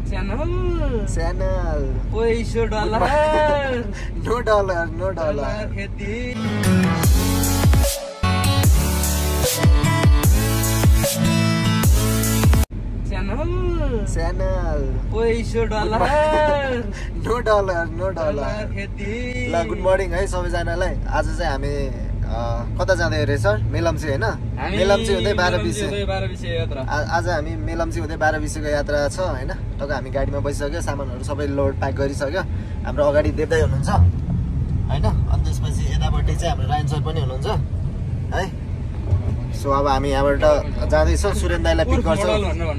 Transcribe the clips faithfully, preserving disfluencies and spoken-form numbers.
Channel. Channel. पैसो dollar. No dollar, no dollar. खेती. Channel. Channel. पैसो dollar. No dollar, no dollar. खेती. ल गुड मर्निङ है सबैजनालाई। आज चाहिँ हामी कता जाँदै रहेछ मेलम्ची हैन? मेलम्ची हुँदै बाह्र बिसे यात्रा। आज हामी मेलम्ची हुँदै बाह्र बिसेको यात्रा छ हैन? टक्क हामी गाडीमा बसिसक्यो, सामानहरु सबै लोड प्याक गरिसक्यो। हाम्रो अगाडि देवदाई हुनुहुन्छ हैन? अनि त्यसपछि यतापट्टि चाहिँ हाम्रो रायन सर पनि हुनुहुन्छ है। सो अब हामी यहाँबाट जाँदै छौं, सुरेन दाइलाई पिक गर्छौं।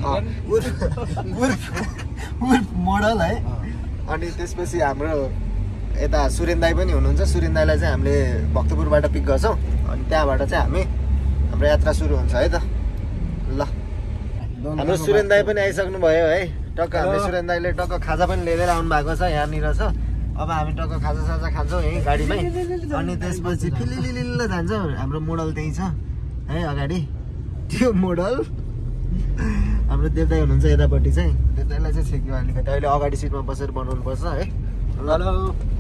मोडल है। अनि त्यसपछि हाम्रो यता सुरेन दाइ पनि हुनुहुन्छ। सुरेन दाइलाई चाहिँ हामीले भक्तपुरबाट पिक गर्छौं अनि त्यहाँबाट चाहिँ हामी हाम्रो यात्रा सुरु हुन्छ है त। ल हाम्रो सुरेन दाइ पनि आइसक्नु भयो है। टक्क हाम्रो सुरेन दाइले टक्क खाजा पनि लिएर आउनु भएको छ, यहाँनिर छ। अब हामी टक्क खाजा साजा खान्छौँ यही गाडीमै। अनि त्यसपछि फिलिलिलिल्ल जान्छौँ। हाम्रो मोडल त्यही छ है अगाडि, त्यो मोडल। हाम्रो देवदाई हुनुहुन्छ यतापट्टि चाहिँ। देवदाईलाई चाहिँ छेक्यो अलिकति, अहिले अगाडि सिटमा बसेर बनाउनु पर्छ है। हेलो,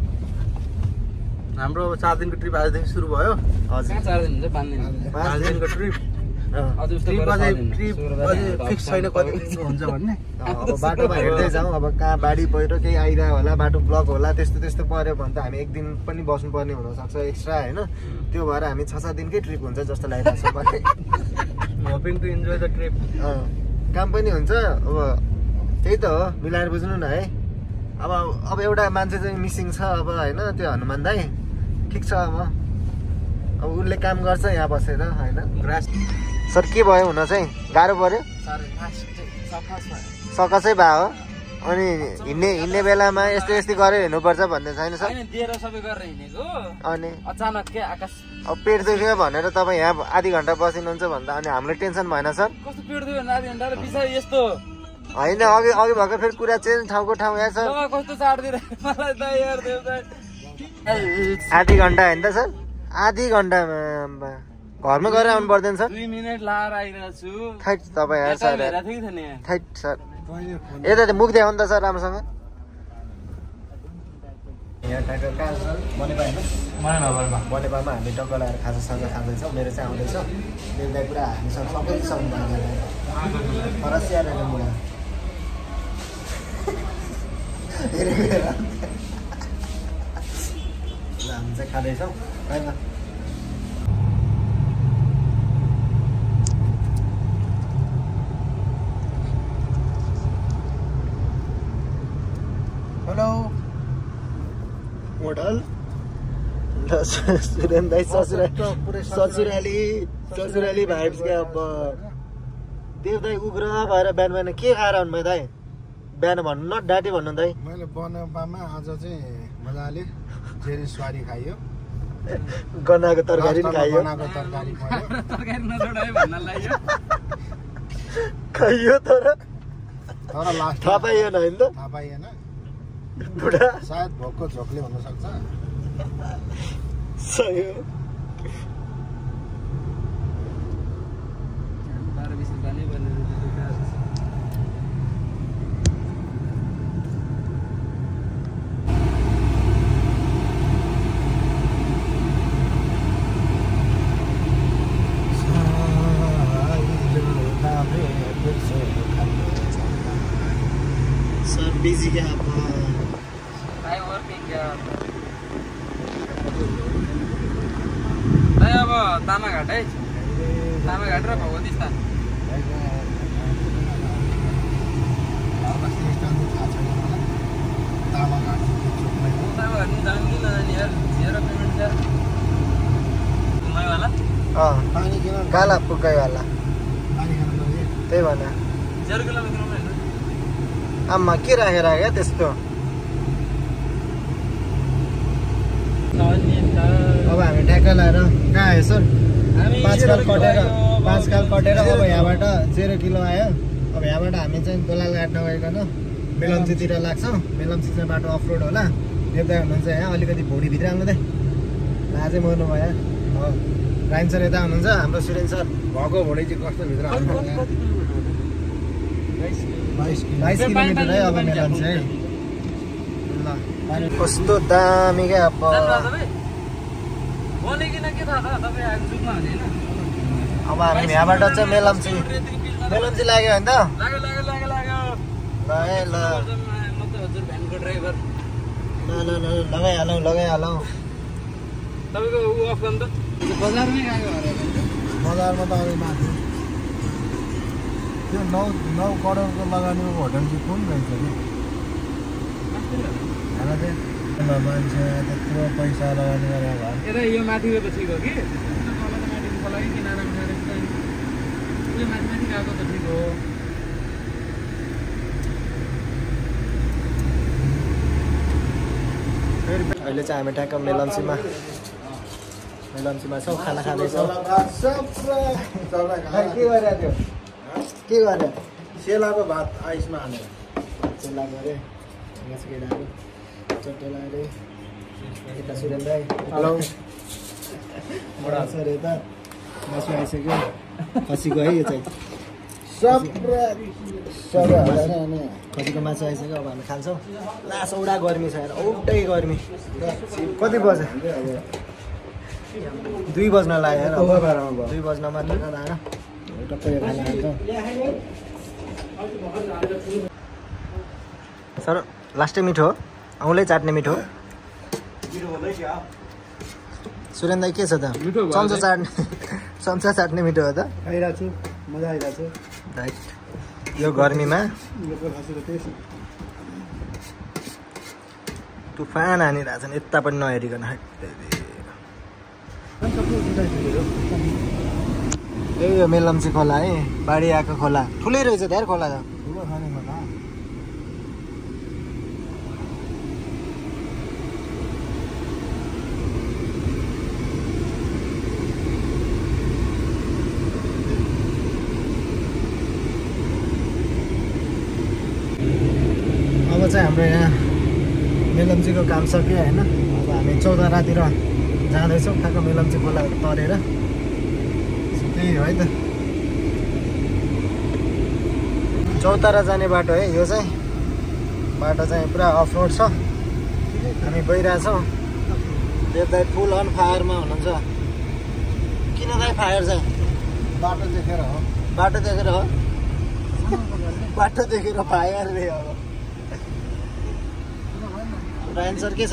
हाम्रो चार दिनको ट्रिप आजदेखि सुरु भयो। हजुर चार दिन हुन्छ, पाँच दिन पाँच दिनको ट्रिप। ट्रिप अझै ट्रिप अझै फिक्स छैन कति दिनको हुन्छ भन्ने। अब बाटोमा हेर्दै जाउँ, अब कहाँ बाढी पहिरो केही आइरहेको होला, बाटो ब्लक होला, त्यस्तो त्यस्तो पर्यो भने त हामी एक दिन पनि बस्नुपर्ने हुनसक्छ एक्स्ट्रा होइन। त्यो भएर हामी छ सात दिनकै ट्रिप हुन्छ जस्तो लागिरहेको छ मलाई। Hoping to enjoy the trip. काम पनि हुन्छ, अब त्यही त हो, मिलाएर बुझ्नु न है। अब अब एउटा मान्छे चाहिँ मिसिङ छ अब होइन, त्यो हनुमान दाइ। ठिक छ, अब अब उसले काम गर्छ यहाँ बसेर होइन। सर के भयो हुन चाहिँ गाह्रो पर्यो? सकसै भयो हो। अनि हिँड्ने हिँड्ने बेलामा यस्तो यस्तो गरेर हिँड्नुपर्छ भन्ने छैन सर? अनि अचानक के आकाश अब पेट दुख्यो भनेर तपाईँ यहाँ आधी घन्टा बसिनुहुन्छ भन्दा अनि हामीलाई टेन्सन भएन सर? कस्तो पेट दुख्यो आधी घन्टा र बिसा यस्तो होइन, अघि अघि भर्खर फेरि कुरा चेन्ज, ठाउँको ठाउँ यहाँ सर। कस्तो चाडिदिरहेको मलाई त यार देउताई। आधी घन्टा होइन त सर? आधी घन्टामा घरमा गएर आउनु पर्दैन सर? दुई मिनट लाएर आइरहेको छु। थैट तपाईँ यार सर, थैट सर। यता त मुख देखाउनु त सर राम्रोसँग। यहाँ ट्र्याक्टर कहाँ सर? बनेपा होइन? बनेपामा हामी टक्क लगाएर खाजा साजा खाँदैछौँ। मेरो चाहिँ आउँदैछ, मेरो दाइ पुरा हामीसँग सबै सक्नु भएको फरस यार मुला। हामी चाहिँ खाँदैछौँ होइन। Hello model. सुरेन दाइ ससुराली ससुराली ससुराली भाइब्स क्या। अब देवदाई उग्र भएर बिहान बिहान के खाएर आउनुभयो दाइ? बिहान भन्नु न, डाँटी भन्नु दाइ। मैले बनेपामा आज चाहिँ मजाले जेरी स्वारी खाइयो, गन्नाको तरकारी पनि खाइयो, गन्नाको तरकारी खाइयो, तरकारी नछोडायो भन्न लाग्यो। खाइयो तर तर लास्ट थाहा पाइएन होइन त? थाहा पाइएन। बुढा सायद भोकको झोकले हुन सक्छ। सही हो। सर बिजी क्या अब? आई वर्किङ क्या। अब तामाघाट है, तामाघाट र भगवती स्थान। तामाघाट जानु कि नजाने यार? जेरो पेमेन्ट छ घुमाइवाला। अँ काला पुकाइवाला त्यही भन। जेरो किलोमिटर आम्मा के राखेर क्या त्यस्तो? अब हामी ट्याक्क लगाएर कहाँ आयो सर? पाँच काल कटेर पाँच काल कटेर अब यहाँबाट जेरो किलो आयो। अब यहाँबाट हामी चाहिँ दोलालघाट नगइकन मेलम्चीतिर लाग्छौँ। मेलम्ची चाहिँ बाटो अफ रोड होला। देवदाई हुनुहुन्छ यहाँ, अलिकति भुँडीभित्र आउनु त लाजै मर्नु भयो। हो राइन सर यता हुनुहुन्छ, हाम्रो सुरेन सर भएको भोलि चाहिँ कस्तो भित्र बाइस किलो बाइस किलोमिटर है अब मेलम्ची है। ल कस्तो दामी क्या अब अब हामी यहाँबाट चाहिँ मेलम्ची मेलम्ची लाग्यो होइन त ल है ल ल ल ल लगाइहालौँ लगाइहालौँ बजारमा त अरू माथि त्यो नौ नौ करोडको लगानीको होटल चाहिँ कुन रहेछ नि हेर चाहिँ मान्छे त्यत्रो पैसा लगानी गरेर घर यता यो माथिको त ठिक हो कि माथिको लागि किनारा उठाएर यो माथि माथि गएको त ठिक हो। अहिले चाहिँ हामी ट्याक्क मेलम्चीमा मेलम्चीमा छौँ खाना खाँदैछौँ। के गरिरहेको थियो के गरे सेलाको भात आइसमा हालेर चिल्ला गरे केटाहरू चट्टेला अरे यता सुरेन्द्र हेलो सर यता मासु आइसक्यो खसीको है यो चाहिँ खसीको मासु आइसक्यो। अब हामी खान्छौँ। लास औडा गर्मी छ यार औटै गर्मी। कति बज्यो दुई बज्न लाग्यो यार दुई बज्नमा आएर टक्कै खाना खान्छौँ। सर लास्टै मिठो हो औँलै चाट्ने मिठो हो। सुरेन दाइ के छ त चम्चा चाट्ने चम्चा चाट्ने मिठो हो त खाइरहेको छु मजा आइरहेको छ राइट यो गर्मीमा तुफान हानिरहेछन् यता पनि नहेरिकन ए यो मेलम्ची खोला है बाढी आएको खोला ठुलै रहेछ त यार खोला त ठुलो खाने खोला अब चाहिँ हाम्रो यहाँ मेलम्चीको काम सक्यो होइन। अब हामी चौतारातिर जाँदैछौँ ठ्याक्क मेलम्ची खोलाहरू तरेर त्यही हो है त चौतारा जाने बाटो है यो चाहिँ। बाटो चाहिँ पुरा अफ रोड छ। हामी गइरहेछौँ। देवदाई फुल अन फायरमा हुनुहुन्छ। किन दाइ फायर चाहिँ बाटो देखेर हो बाटो देखेर हो बाटो देखेर फायर रे अब एन्सर के छ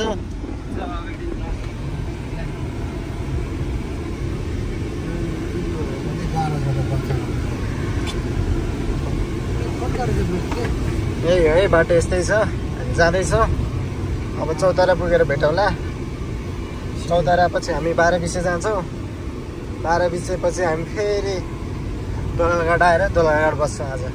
यही है बाटो यस्तै छ। हामी जाँदैछौँ अब चौतारा पुगेर भेटौँला। चौतारा पछि हामी बाह्र बिसे जान्छौँ। बाह्र बिसेपछि हामी फेरि दोलघाट आएर दोलघाट बस्छौँ आज।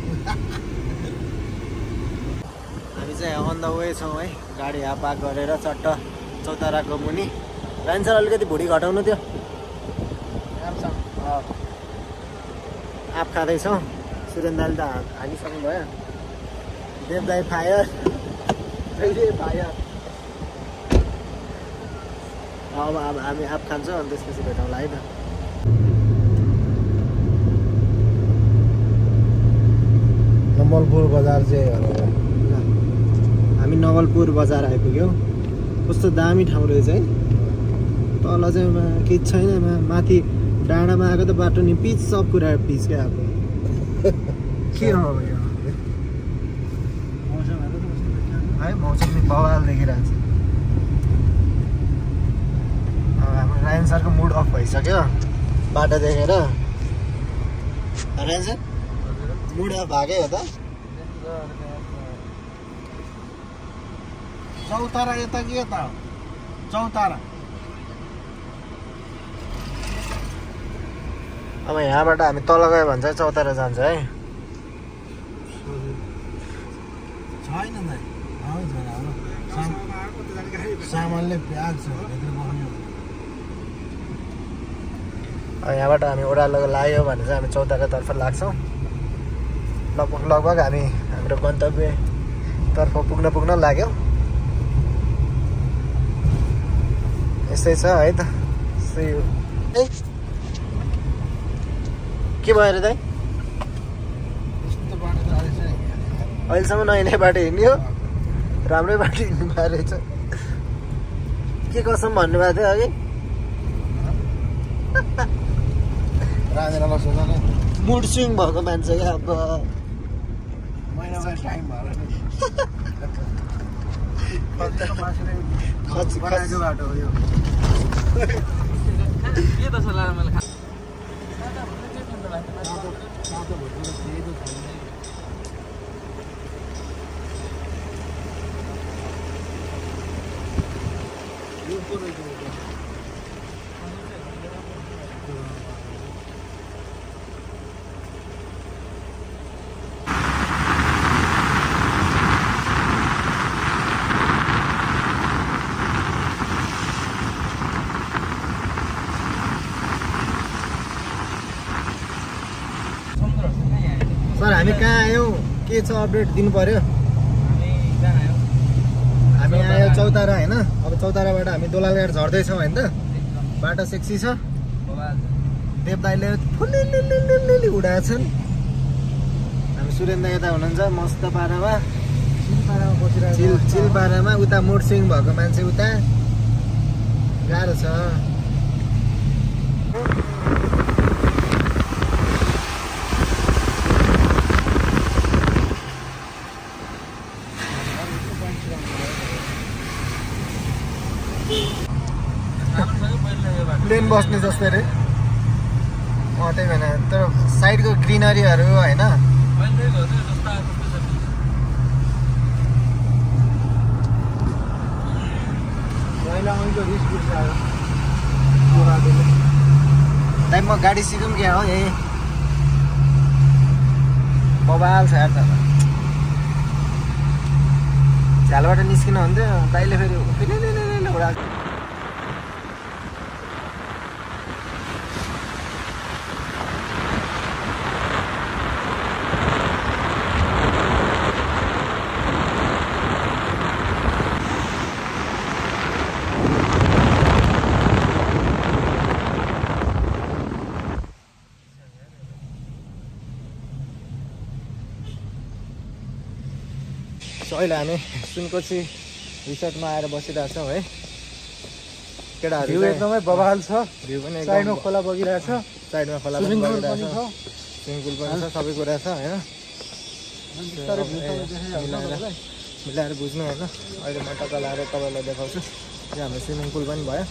हामी चाहिँ अन द वे छौँ है गाडी हाफ पाक गरेर चट्ट चौताराको मुनि। राइन्छ अलिकति भुँडी घटाउनु थियो आफ खाँदैछौँ। सुरेन्द्रले त हालिसक्नु भयो। देवदाई फायर फायर अब अब हामी आफ खान्छौँ अनि त्यसपछि भेटौँला है त। नवलपुर बजार चाहिँ हामी नवलपुर बजार आइपुग्यौँ। कस्तो दामी ठाउँ रहेछ है। तल चाहिँ केही छैन माथि डाँडामा आएको त बाटो नि पिच सब कुरा पिच क्या अब के हो यो है मौसम नि बवाल देखिरहेको छ। अब हाम्रो रायन सरको मुड अफ भइसक्यो बाटो देखेर। रायन सर मुड अफ भागै हो त। चौतारा यता के यता हो चौतारा अब यहाँबाट हामी तल गयो भने चाहिँ चौतारा जान्छ है। छैन दाइ आउँछ सामानले प्याज छ अब यहाँबाट हामी ओह्रालो लाग्यो भने चाहिँ हामी चौतारातर्फ लाग्छौँ। लगभग लगभग हामी हाम्रो गन्तव्यतर्फ पुग्न पुग्न लाग्यो। यस्तै छ है त। के भयो अरे दाइ अहिलेसम्म नयाँ बाटो हिँड्यो राम्रै बाटो हिँड्नु पाएको रहेछ के कसम भन्नुभएको थियो अघि राजेलाई सोच न मुड स्विङ भएको मान्छे क्या अब महिनामा टाइम भएर खसी बनाएको बाटो हो यो के त सल्लाह मैले खा सर हामी कहाँ आयौँ के छ अपडेट दिनु पर्यो हामी आयो चौतारा होइन अब चौताराबाट हामी दोलालघाट झर्दैछौँ होइन त बाटो सेक्सी छ देवदाईले फुलिलिलिलिलि उडाएछन् हामी सुरेन्द्र यता हुनुहुन्छ मस्त पारामा चिल चिल पारामा उता मुड स्विङ भएको मान्छे उता गाह्रो छ प्लेन बस्ने जस्तै रे अँ त्यही भएन तर साइडको ग्रिनरीहरू होइन टाइम म गाडी सिकौँ क्या हो यही बबाल छ यार त झ्यालबाट निस्किनु हुन्थ्यो दाइले फेरि उडा अहिले हामी सुनकोशी रिसोर्टमा आएर बसिरहेछौँ है केटाहरू भ्यू एकदमै बवाल छ भ्यू पनि साइडमा खोला बगिरहेछ साइडमा खोला स्विमिङ पुल बगिरहेछ पनि छ स्विमिङ पुल पनि छ सबै कुरा छ होइन मिलाएर मिलाएर बुझ्नु होइन अहिले म टक्क लाएर तपाईँलाई देखाउँछु यहाँ हाम्रो स्विमिङ पुल पनि भयो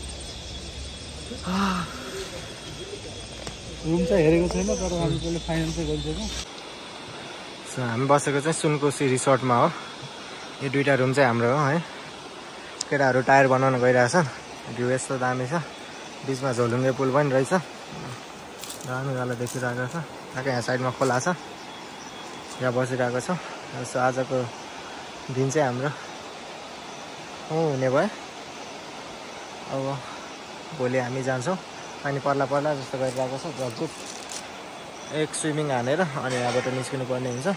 रुम चाहिँ हेरेको छैन तर हामी त्यसले फाइनल चाहिँ गरिसक्यौँ सो हामी बसेको चाहिँ सुनकोशी रिसोर्टमा हो यो दुईवटा रुम चाहिँ हाम्रो हो है केटाहरू टायर बनाउन गइरहेछ भ्यू यस्तो दामी छ बिचमा झोलुङ्गे पुल पनि रहेछ दामी वाला देखिरहेको छ टक्कै यहाँ साइडमा खोला छ यहाँ बसिरहेको छौँ जस्तो आजको दिन चाहिँ हाम्रो हुने भयो अब भोलि हामी जान्छौँ पानी पर्ला पर्ला जस्तो गरिरहेको छ झगुट एक स्विमिङ हानेर अनि यहाँबाट निस्किनु पर्ने हुन्छ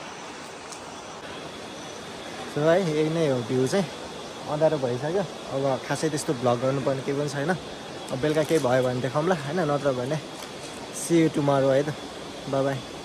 सो है यही नै हो भ्यू चाहिँ अँध्यारो भइसक्यो अब खासै त्यस्तो भ्लग गर्नुपर्ने केही पनि छैन अब बेलुका केही भयो भने देखाउँला होइन नत्र भने सी यु टुमारो है त बाई बाई